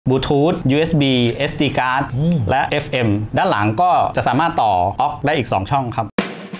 บลูทูธ USB SD card และ FM ด้านหลังก็จะสามารถต่อ AUX ได้อีก2ช่องครับ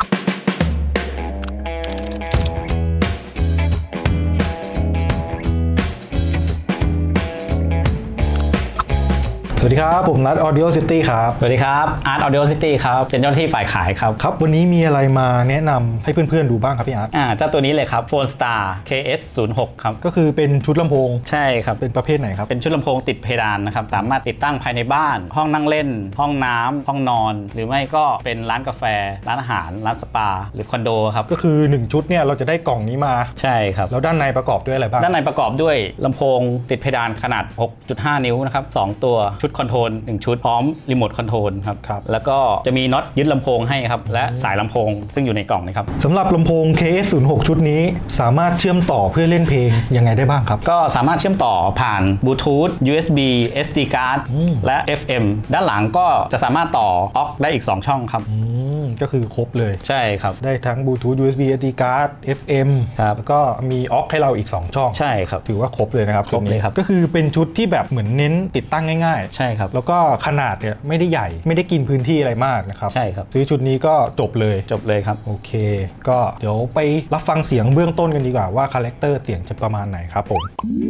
สวัสดีครับผมนัท Audio City ครับสวัสดีครับอาร์ต Audio City ครับเป็นเจ้าหน้าที่ฝ่ายขายครับครับวันนี้มีอะไรมาแนะนำให้เพื่อนๆดูบ้างครับพี่อาร์ตเจ้าตัวนี้เลยครับ Phone Star KS06 ครับก็คือเป็นชุดลำโพงใช่ครับเป็นประเภทไหนครับเป็นชุดลำโพงติดเพดานนะครับสามารถติดตั้งภายในบ้านห้องนั่งเล่นห้องน้ำห้องนอนหรือไม่ก็เป็นร้านกาแฟร้านอาหารร้านสปาหรือคอนโดครับก็คือ1ชุดเนี่ยเราจะได้กล่องนี้มาใช่ครับแล้วด้านในประกอบด้วยอะไรบ้างด้านในประกอบด้วยลำโพงติดเพดานขนาด 6.5 นิ้วนะครับ2ตัวชุดคอนโทรล1ชุดพร้อมรีโมทคอนโทรลครับแล้วก็จะมีน็อตยึดลำโพงให้ครับและสายลำโพงซึ่งอยู่ในกล่องนี้ครับสำหรับลำโพง KS06 ชุดนี้สามารถเชื่อมต่อเพื่อเล่นเพลงยังไงได้บ้างครับก็สามารถเชื่อมต่อผ่านบลูทูธ USB SD card และ FM ด้านหลังก็จะสามารถต่อ AUX ได้อีก2ช่องครับก็คือครบเลยใช่ครับได้ทั้งบลูทูธ USB SD card FM แล้วก็มี AUX ให้เราอีก2ช่องใช่ครับถือว่าครบเลยนะครับครบเลยครับก็คือเป็นชุดที่แบบเหมือนเน้นติดตั้งง่ายๆใช่ครับแล้วก็ขนาดเนี่ยไม่ได้ใหญ่ไม่ได้กินพื้นที่อะไรมากนะครับใช่ครับซื้อชุดนี้ก็จบเลยครับโอเคก็เดี๋ยวไปรับฟังเสียงเบื้องต้นกันดีกว่าว่าคาแรคเตอร์เสียงจะประมาณไหนครับผม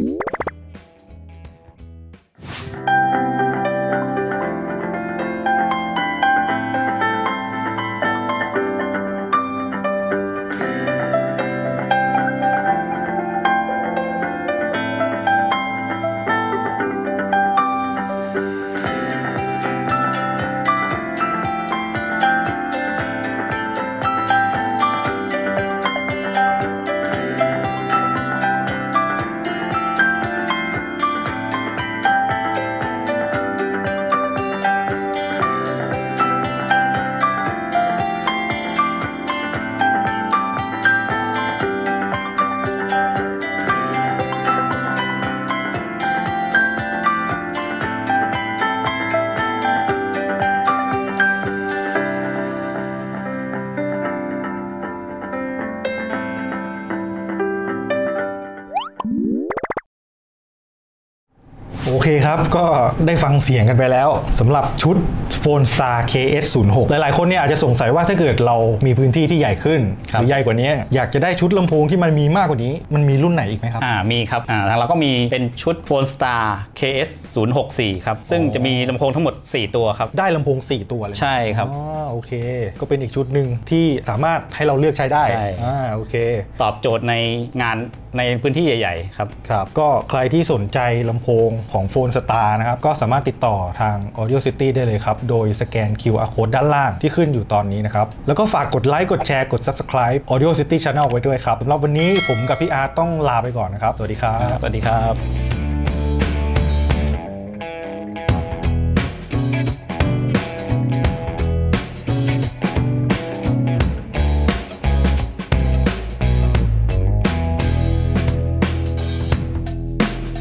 โอเคครับก็ได้ฟังเสียงกันไปแล้วสำหรับชุด Phone Star KS06 หลายๆคนเนี่ยอาจจะสงสัยว่าถ้าเกิดเรามีพื้นที่ที่ใหญ่ขึ้นหรือใหญ่กว่านี้อยากจะได้ชุดลำโพงที่มันมีมากกว่านี้มันมีรุ่นไหนอีกไหมครับมีครับแล้วเราก็มีเป็นชุด Phone Star KS064 ครับซึ่งจะมีลำโพงทั้งหมด4ตัวครับได้ลำโพง4ตัวเลยใช่ครับโอเคก็เป็นอีกชุดหนึ่งที่สามารถให้เราเลือกใช้ได้โอเคตอบโจทย์ในงานในพื้นที่ใหญ่ๆครับก็ใครที่สนใจลำโพงของ Phone Star นะครับก็สามารถติดต่อทาง Audio City ได้เลยครับโดยสแกน QR Code ด้านล่างที่ขึ้นอยู่ตอนนี้นะครับแล้วก็ฝากกดไลค์กดแชร์กด Subscribe Audio City Channel ไว้ด้วยครับสำหรับวันนี้ผมกับพี่อาร์ตต้องลาไปก่อนนะครับสวัสดีครับสวัสดีครับ